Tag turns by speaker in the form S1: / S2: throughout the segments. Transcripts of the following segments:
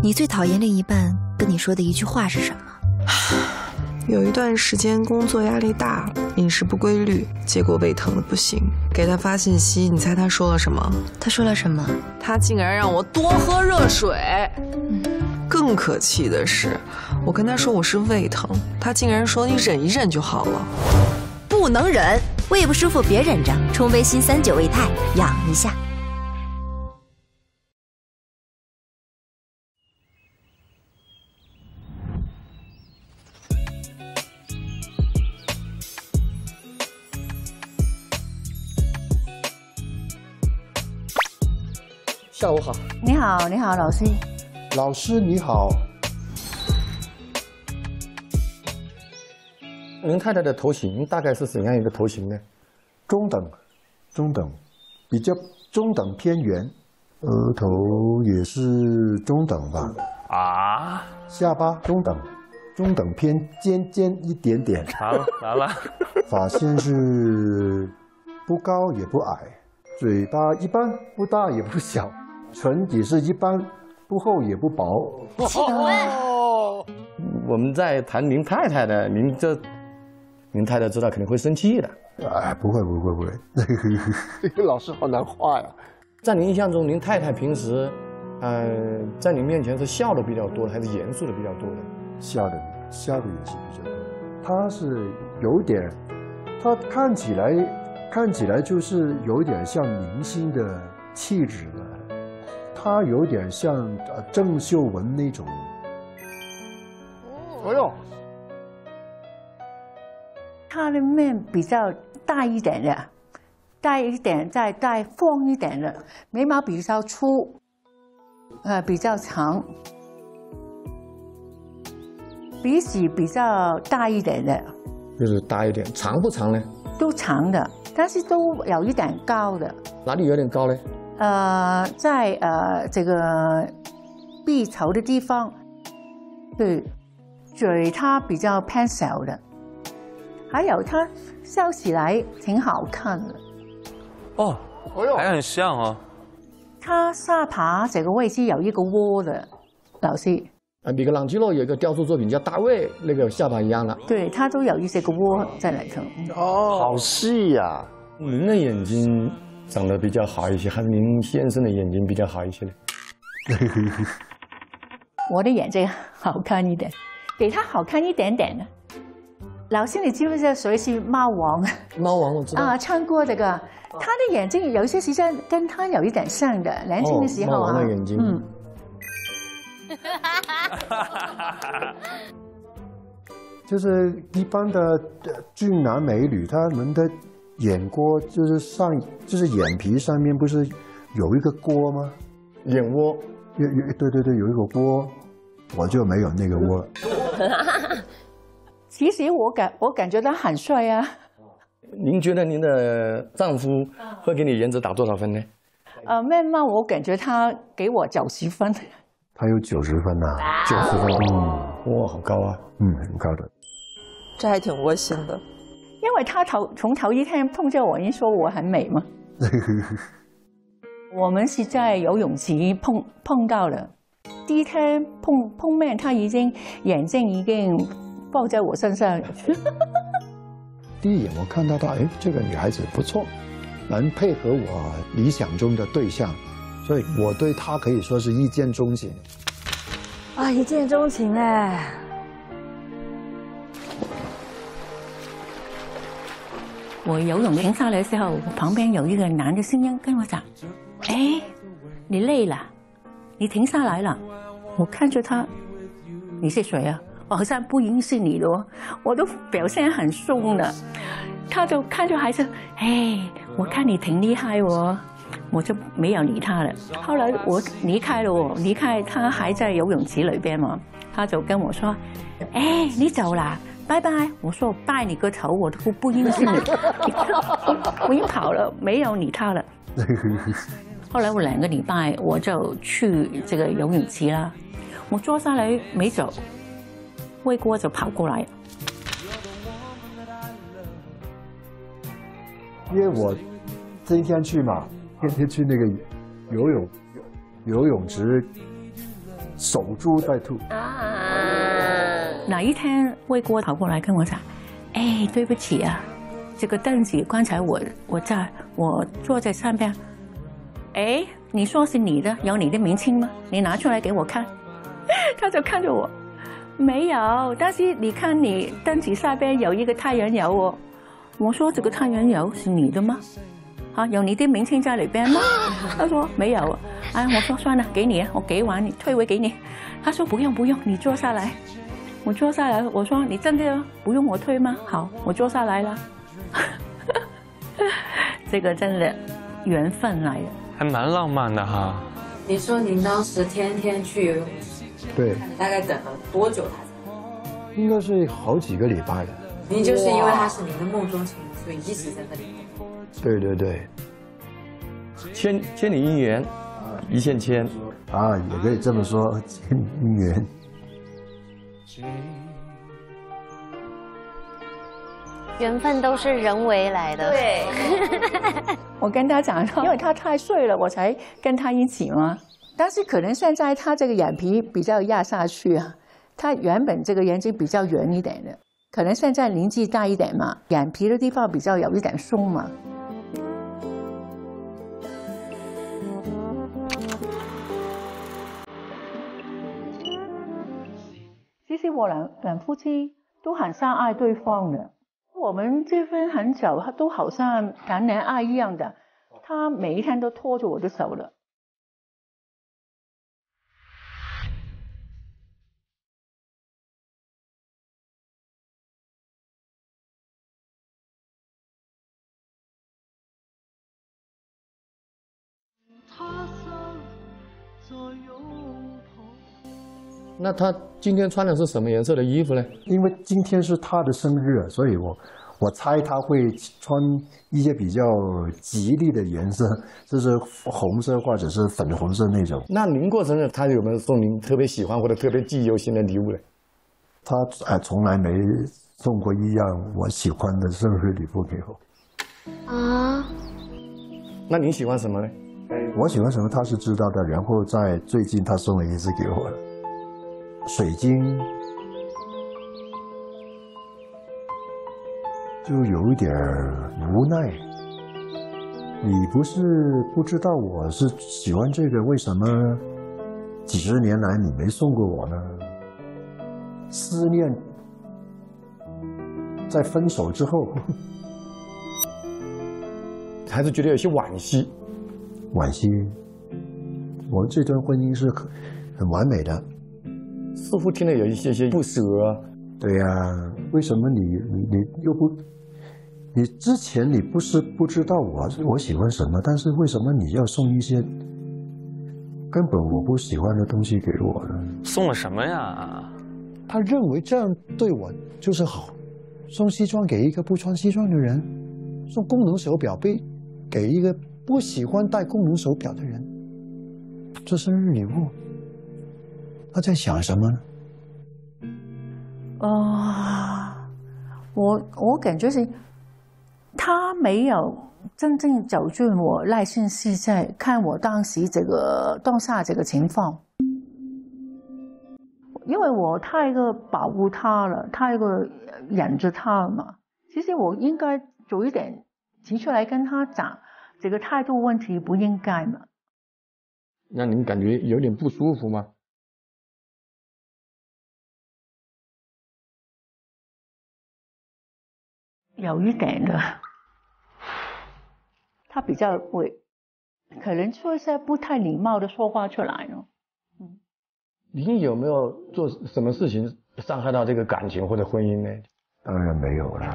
S1: 你最讨厌另一半跟你说的一句话是什么？
S2: 有一段时间工作压力大，饮食不规律，结果胃疼的不行。给他发信息，你猜他说了什么？
S1: 他说了什么？
S2: 他竟然让我多喝热水。更可气的是，我跟他说我是胃疼，他竟然说你忍一忍就好了。
S1: 不能忍，胃不舒服别忍着，冲微醺39胃泰养一下。
S3: 下午好。
S4: 你好，你好，老师。
S3: 老师你好。您太太的头型大概是怎样一个头型呢？
S5: 中等，比较中等偏圆，额头也是中等吧。
S6: 啊，
S5: 下巴中等偏尖一点点。
S6: 好了。
S5: 发线是不高也不矮，嘴巴一般，不大也不小，唇底是一般，不厚也不薄。
S3: 我们在谈您太太的，您太太知道肯定会生气的。
S5: 哎，不会。
S3: 这个老师好难画呀。在您印象中，您太太平时，在您面前是笑的比较多，还是严肃的比较多的？
S5: 笑的也是比较多。她是有点，她看起来就是有点像明星的气质的，她有点像郑秀文那种。
S3: 哎呦。
S4: 他的面比较大一点的，再方一点的，眉毛比较粗，比较长，鼻子比较大一点的，
S3: 就是大一点，长不长呢？
S4: 都长的，但是都有一点高的。
S3: 哪里有点高呢？
S4: 在这个鼻头的地方，对，嘴它比较偏小的。还有他笑起来挺好看的，
S6: 哦，还很像哦。
S4: 他下巴这个位置有一个窝的，老师。
S3: 米格朗基罗有一个雕塑作品叫《大卫》，那个下巴一样的。
S4: 对，他都有一些个窝在里头。
S5: 哦，好细呀！
S3: 您的眼睛长得比较好一些，还是您先生的眼睛比较好一些呢？
S4: 我的眼睛好看一点，比他好看一点点呢。老师，你知不知道谁是猫王？
S3: 猫王我知道。
S4: 唱歌这个，他的眼睛有些时间跟他有一点像的，年轻的时候啊。
S3: 猫王的眼睛。
S5: 就是一般的俊男美女，他们的眼窝就是眼皮上面不是有一个窝吗？
S3: 眼窝。
S5: 对，有一个窝，我就没有那个窝。
S4: 其实我感觉他很帅啊。
S3: 您觉得您的丈夫会给你颜值打多少分呢？
S4: 面貌我感觉他给我90分。
S5: 他有90分呐，90分。
S3: 哇，好高啊！
S5: 很高的。
S2: 这还挺窝心的。
S4: 因为他从头一天碰见我，你说我很美吗？我们是在游泳池碰到了，第一天碰面，他眼睛已经抱在我身上。
S5: 第一眼我看到她，这个女孩子不错，能配合我理想中的对象，所以我对她可以说是一见钟情。
S7: 啊，一见钟情哎！
S4: 我游泳停下来的时候，旁边有一个男的声音跟我讲：“哎，你累了，你停下来了。”我看着他，你是谁啊？我好像不认识你了，我都表现很凶的。他就看着还是，哎，我看你挺厉害哦，我就没有理他了。后来我离开了，离开他还在游泳池里边嘛，他就跟我说：“哎，你走啦。”拜拜！我说我拜你个头，我都不认识你，我已经跑了，没有理他了。后来我2个礼拜我就去这个游泳池啦，我坐下来没走，魏哥就跑过来。
S5: 因为我今天去嘛，天天去那个游泳池守株待兔。
S4: 哪一天魏国跑过来跟我讲，哎，对不起啊，这个凳子刚才我坐在上边，哎，你说是你的，有你的名称吗？你拿出来给我看。他就看着我，没有，但是你看你凳子下边有一个太阳油哦。我说这个太阳油是你的吗？啊，有你的名称在里边吗？他说没有。哎，我说算了，给你，我给完你退回给你。他说不用不用，你坐下来。我坐下来，我说你真的不用我退吗？好，我坐下来了。这个真的缘分来的，
S6: 还蛮浪漫的哈。
S8: 你说您当时天天去游泳池，
S5: 对，
S8: 大概等了多久他才？
S5: 应该是好几个礼拜了。
S8: 您就是因为他是您的梦中情人，所以一直在那里。
S5: 对对对，
S3: 千里姻缘，一线牵
S5: 啊，也可以这么说，千里姻缘。
S9: 缘分都是人为来的。
S4: 对，我跟他讲说，因为他太睡了，我才跟他一起嘛。但是可能现在他这个眼皮比较压下去啊，他原本这个眼睛比较圆一点的，可能现在年纪大一点嘛，眼皮的地方比较有一点松嘛。其实我两夫妻都很相爱对方的，我们结婚很久，都好像谈恋爱一样的。他每一天都拖着我的手了。
S3: 那他今天穿的是什么颜色的衣服呢？
S5: 因为今天是他的生日，所以我猜他会穿一些比较吉利的颜色，就是红色或者是粉红色那种。
S3: 那您过生日，他有没有送您特别喜欢或者特别记忆犹新的礼物呢？
S5: 他从来没送过一样我喜欢的生日礼物给我。
S9: 啊？
S3: 那您喜欢什么呢？
S5: 我喜欢什么他是知道的，然后在最近他送了一只给我了，水晶，就有一点无奈。你不是不知道我是喜欢这个，为什么几十年来你没送过我呢？思念在分手之后，
S3: 还是觉得有些惋惜。
S5: 惋惜，我这段婚姻是很完美的。
S3: 似乎听了有一些不舍。
S5: 对呀，为什么你又不？你之前你不是不知道我喜欢什么，但是为什么你要送一些根本我不喜欢的东西给我呢？
S6: 送了什么呀？
S5: 他认为这样对我就是好。送西装给一个不穿西装的人，送功能手表给一个不喜欢戴功能手表的人，这生日礼物，他在想什么呢？
S4: 我感觉是，他没有真正走进我内心世界，看我当时当下这个情况，因为我太过保护他了，太过忍着他了嘛。其实我应该早一点提出来跟他讲，这个态度问题不应该嘛。
S3: 让您感觉有点不舒服吗？
S4: 有一点的，他比较会，可能说一些不太礼貌的说话出来了。
S3: 您有没有做什么事情伤害到这个感情或者婚姻呢？
S5: 当然没有了，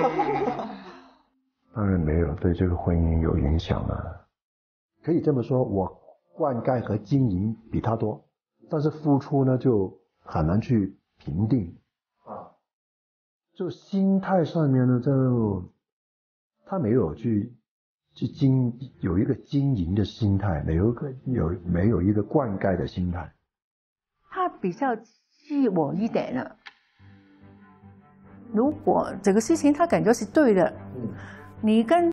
S5: 当然没有对这个婚姻有影响了。可以这么说，我灌溉和经营比他多，但是付出呢就很难去评定。就心态上面呢，他没有去有一个经营的心态，没有一个灌溉的心态。
S4: 他比较自我一点了。如果这个事情他感觉是对的，你跟